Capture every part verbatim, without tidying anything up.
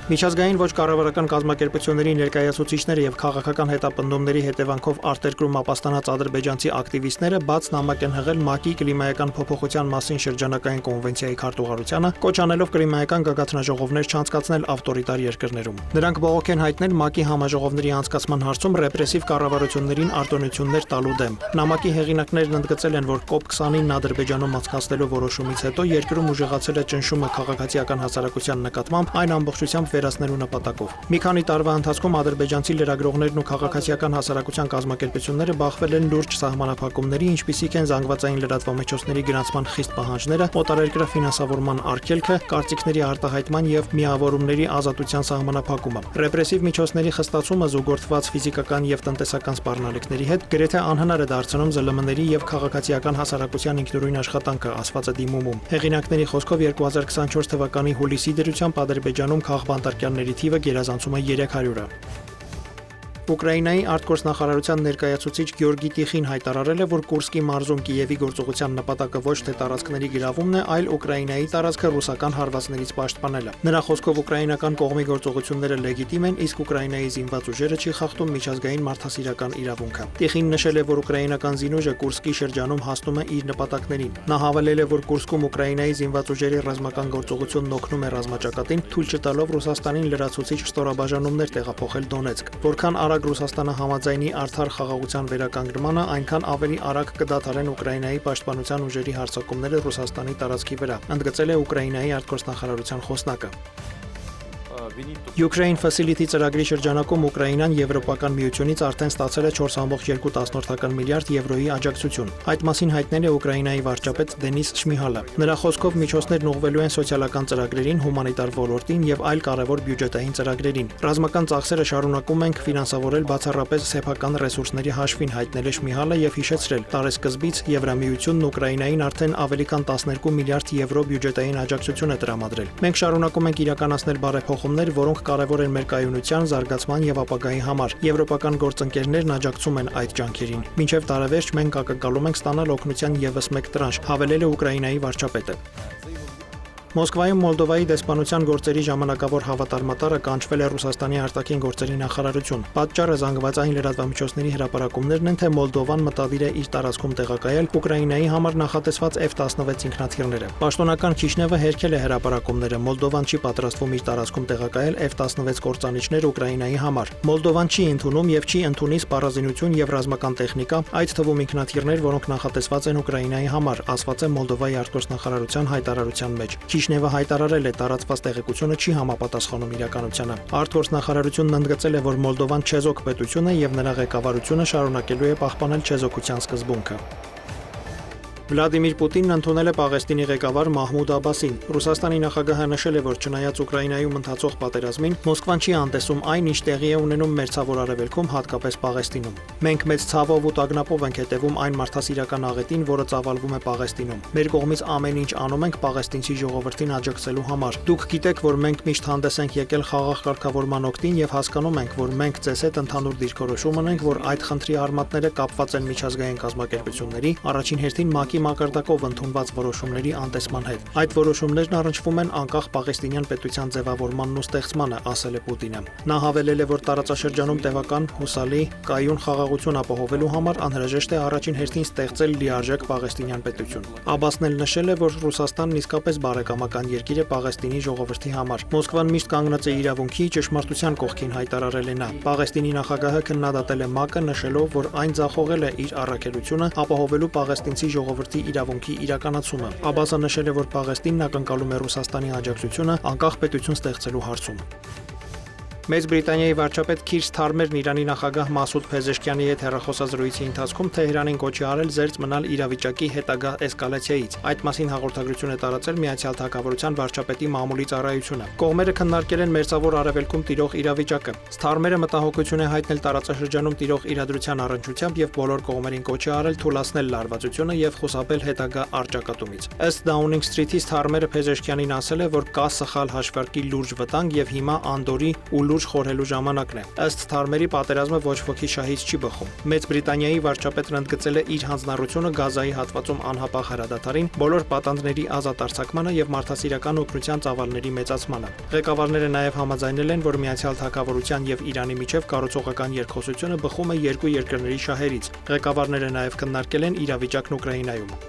Միջազգային ոչ կառավարական կազմակերպությունների ներկայացուցիչները եւ քաղաքական հետապնդումների հետևանքով արտերկրում ապաստանած ադրբեջանցի ակտիվիստները բաց նամակ են հղել ՄԱԿ-ի կլիմայական փոփոխության մասին շրջանական կոնվենցիայի քարտուղարությանը, կոչ անելով կլիմայական գագաթնաժողովներ չանցկացնել ավտորիտար երկրներում։ Նրանք բողոք են հայտնել ՄԱԿ-ի համաժողովների անցկացման հարցում ռեպրեսիվ կառավարություններին արտոնություններ տալու դեմ։ Նամակի հեղինակներն ընդգծել են, որ կոպ քսանինը Ադրբեջանում անցկացնելու որոշումից հետո երկրում ուժեղացել է ճնշումը քաղաքացիական հասարակության նկատմամբ, այն ամբողջությամբ վերացնելու նպատակով։ Մի քանի տարվա ընթացքում ադրբեջանցի լրագրողներն ու քաղաքացիական հասարակության կազմակերպությունները բախվել են լուրջ սահմանափակումների, ինչպիսիք են զանգվածային լրատվամիջոցների գրանցման խիստ պահանջները, օտարերկրյա ֆինանսավորման արգելքը, կարծիքների արտահայտման եւ միավորումների ազատության սահմանափակումը։ Ռեպրեսիվ միջոցների խստացումը զուգորդված ֆիզիկական եւ տնտեսական սպառնալիքների հետ գրեթե անհնար է դարձնում ԶԼՄ-ների եւ քաղաքացիական հասարակության ինքնուրույն աշխատանքը, ասված է դիմումում։ Հեղինակների խոսքով երկու հազար քսանչորս թվականի հուլիսի դրությամբ Ադրբեջանում քաղբանտարկյալների թիվը գերազանցում է երեք հարյուրը։ Ուկրաինայի արտգործնախարարության ներկայացուցիչ Գյորգի Տիխին հայտարարել է, որ Կուրսկի մարզում Կիևի գործողության նպատակը ոչ թե տարածքների գրավումն է, այլ Ուկրաինայի տարածքը ռուսական հարվածներից պաշտպանելը։ Նրա խոսքով ուկրաինական կողմի գործողությունները լեգիտիմ են, իսկ Ուկրաինայի զինված ուժերը չի խախտում միջազգային մարդասիրական իրավունքը։ Տիխին նշել է, որ ուկրաինական զինուժը Կուրսկի շրջանում հասնում է իր նպատակներին։ Նա հավելել է, որ Կուրսկում Ուկրաինայի զինված ուժերի ռազմական գործողությունն օգնում է ռազմաճակատին, թույլ չտալով Ռուսաստանին լրացուցիչ ստորաբաժանումներ տեղափոխել Դոնեցկ։ Որքան արագ Ռուսաստանը համաձայնի արդար խաղաղության վերականգնմանը, այնքան ավելի արագ կդադարեն Ուկրաինայի պաշտպանության ուժերի հարձակումները Ռուսաստանի տարածքի վրա, ընդգծել է Ուկրաինայի արտգործնախարարության խոսնակը։ Ukraine Facility ծրագրի շրջանակում Ուկրաինան Եվրոպական միությունից արդեն ստացել է չորս կόμma երկու միլիարդ եվրոյի աջակցություն։ Այդ մասին հայտնել է Ուկրաինայի վարչապետ Դենիս Շմիհալը։ Նրա խոսքով միջոցներն ուղղվելու են սոցիալական ծրագրերին, հումանիտար ոլորտին եւ այլ կարևոր բյուջետային ծրագրերին։ Ռազմական ծախսերը շարունակում ենք ֆինանսավորել բացառապես սեփական ռեսուրսների հաշվին, հայտնել է Շմիհալը եւ հիշեցրել, տարեսկզբից Եվրամիությունն Ուկրաինային արդեն ավելի քան տասներկու միլիարդ եվրո բյուջետային աջակցություն է տրամադրել։ Մենք շարունակում ենք իրականացնել բարեփոխումներ, որոնք կարևոր են մեր կայունության, զարգացման եւ ապագայի համար։ Եվրոպական գործընկերներն աջակցում են այդ ջանքերին։ Մինչեւ տարեվերջ մենք ակնկալում ենք ստանալ օգնության եւս մեկ տրանշ, հավելել է Ուկրաինայի վարչապետը։ Մոսկվայում Մոլդովայի դեսպանության գործերի ժամանակավոր հավատարմատարը կանչվել է Ռուսաստանի արտաքին գործերի նախարարություն։ Պատճառը զանգվածային լրատվամիջոցների հրապարակումներն են, թե Մոլդովան մտադիր է իր տարածքում տեղակայել Ուկրաինայի համար նախատեսված F տասնվեց ինքնաթիռները։ Պաշտոնական Քիշնևը հերքել է հրապարակումները։ Մոլդովան չի պատրաստվում իր տարածքում տեղակայել F տասնվեց կործանիչներ Ուկրաինայի համար։ Մոլդովան չի ընդունում եւ չի ընդունի սպառազինություն եւ ռազմական տեխնիկա, այդ թվում ինքնաթիռներ, որոնք նախատեսված են Ուկրաինայի համար, ասված է Մոլդովայի արտգործնախարարության հայտարարության մեջ։ Քիշնևը հայտարարել է, տարածված տեղեկությունը չի համապատասխանում իրականությանը։ Արտգործնախարարությունն ընդգծել է, որ Մոլդովան չեզոք պետություն է եւ նրա ղեկավարությունը շարունակելու է պահպանել չեզոքության սկզբունքը։ Վլադիմիր Պուտինն ընդունել է Պաղեստինի ղեկավար Մահմուդ Աբասին։ Ռուսաստանի նախագահը նշել է, որ չնայած Ուկրաինայում ընթացող պատերազմին, Մոսկվան չի անտեսում այն, ինչ տեղի է ունենում Մերձավոր Արևելքում, հատկապես Պաղեստինում։ Մենք մեծ ցավով ու տագնապով ենք հետևում այն մարդասիրական աղետին, որը ծավալվում է Պաղեստինում։ Մեր կողմից ամեն ինչ անում ենք Պաղեստինցի ժողովրդին աջակցելու համար։ Դուք գիտեք, որ մենք միշտ հանդես ենք եկել խաղաղ կարգավորման օգտին եւ հասկանում ենք, որ մենք ձեզ հետ ընդհանուր դիրքորոշում ունենք, որ այդ խնդրի արմատները կապված են միջազգային կազմակերպությունների, առաջին հերթին ՄԱԿ-ի մակարդակով ընդունված որոշումների անտեսման հետ։ Այդ որոշումներն առնչվում են անկախ պաղեստինյան պետության ձևավորմանն ու ստեղծմանը, ասել է Պուտինը։ Նա հավելել է, որ տարածաշրջանում տևական, հուսալի, կայուն խաղաղություն ապահովելու համար անհրաժեշտ է առաջին հերթին ստեղծել լիարժեք պաղեստինյան պետություն։ Աբասն էլ նշել է, որ Ռուսաստանն իսկապես բարեկամական երկիր է Պաղեստինի ժողովրդի համար։ Մոսկվան միշտ կանգնած է իրավունքի, ճշմարտության կողքին, հայտարարել է նա։ Պաղեստինի նախագահը քննադատել է ՄԱԿ-ը, նշելով, որ այն ձախողել է իր առաքելությունը ապահովելու պաղեստինցի ժողովրդի իրավունքի իրականացումը։ Աբասը նշել է, որ Պաղեստինն ակնկալում է Ռուսաստանի աջակցությունը անկախ պետություն ստեղծելու հարցում։ Մեծ Բրիտանիայի վարչապետ Քիր Սթարմերն Իրանի նախագահ Մասուդ Փեզեշքյանի հետ հեռախոսազրույցի ընթացքում Թեհրանին կոչ է արել զերծ մնալ իրավիճակի հետագա էսկալացիայից։ Այդ մասին հաղորդագրություն է տարածել Միացյալ Թագավորության վարչապետի մամուլի ծառայությունը։ Կողմերը քննարկել են Մերձավոր Արևելքում տիրող իրավիճակը։ Սթարմերը մտահոգություն է հայտնել տարածաշրջանում տիրող իրադրության առնչությամբ եւ բոլոր կողմերին կոչ է արել թուլացնել լարվածությունը եւ խուսափել հետագա առճակատումից։ Ըստ Downing Street-ի Սթարմերը Փեզեշքյանին ասել է, որ կա սխալ հաշվարկի լուրջ վտանգ եւ հիմա անդորի ու լուրջ խորհելու ժամանակն է։ Ըստ Թարմերի պատերազմը ոչ ոքի շահից չի բխում։ Մեծ Բրիտանիայի վարչապետն ընդգծել է իր հանձնառությունը Գազայի հատվածում անհապաղ հրադադարին, բոլոր պատանդների ազատ արձակմանը եւ մարդասիրական օգնության ծավալների մեծացմանը։ Ղեկավարները նաեւ համաձայնել են, որ Միացյալ Թագավորության եւ Իրանի միջև կառուցողական երկխոսությունը բխում է երկու երկրների շահերից։ Ղեկավարները նաեւ քննարկել են իրավիճակն Ուկրաինայում։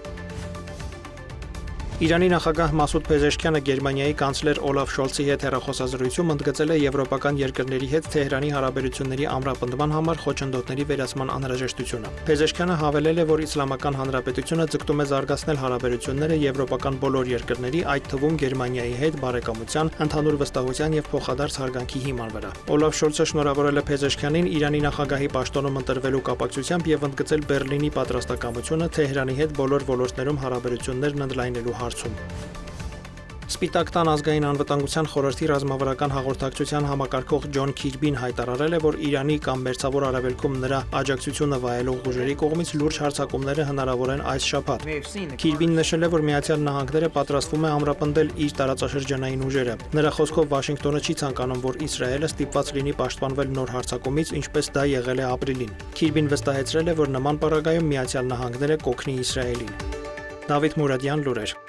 Իրանի նախագահ Մասուդ Փեզեշքյանը Գերմանիայի կանցլեր Օլաֆ Շոլցի հետ հեռախոսազրույցում ընդգծել է եվրոպական երկրների հետ Թեհրանի հարաբերությունների ամրապնդման համար խոչընդոտների վերացման անհրաժեշտությունը։ Փեզեշքյանը հավելել է, որ Իսլամական Հանրապետությունը ձգտում է զարգացնել հարաբերությունները եվրոպական բոլոր երկրների, այդ թվում Գերմանիայի հետ բարեկամության, ընդհանուր վստահության եւ փոխադարձ հարգանքի հիման վրա։ Օլաֆ Շոլցը շնորհավորել է Փեզեշքյանին Իրանի նախագահի պաշտոնում ընտրվելու կապակցությամբ եւ ընդգծել Բեռլինի պատրաստակամությունը Թեհրանի հետ բոլոր ոլորտներում հարաբերություններն ընդլայնելու հարցում։ Սպիտակ տան ազգային անվտանգության խորհրդի ռազմավարական հաղորդակցության համակարգող Ջոն Քիրբին հայտարարել է, որ Իրանի կամ Մերձավոր Արևելքում նրա աջակցությունը վայելող ուժերի կողմից լուրջ հարձակումները հնարավոր են այս շաբաթ։ Քիրբին նշել է, որ Միացյալ Նահանգները պատրաստվում է ամրապնդել իր տարածաշրջանային ուժերը։ Նրա խոսքով Վաշինգտոնը չի ցանկանում, որ Իսրայելը ստիպված լինի պաշտպանվել նոր հարձակումից, ինչպես դա եղել է ապրիլին։ Քիրբին վստահեցրել է, որ նման պարագայում Միացյալ Նահանգները կօգնի Իսրայելին։ Դավիթ Մուրադյան, լուրեր։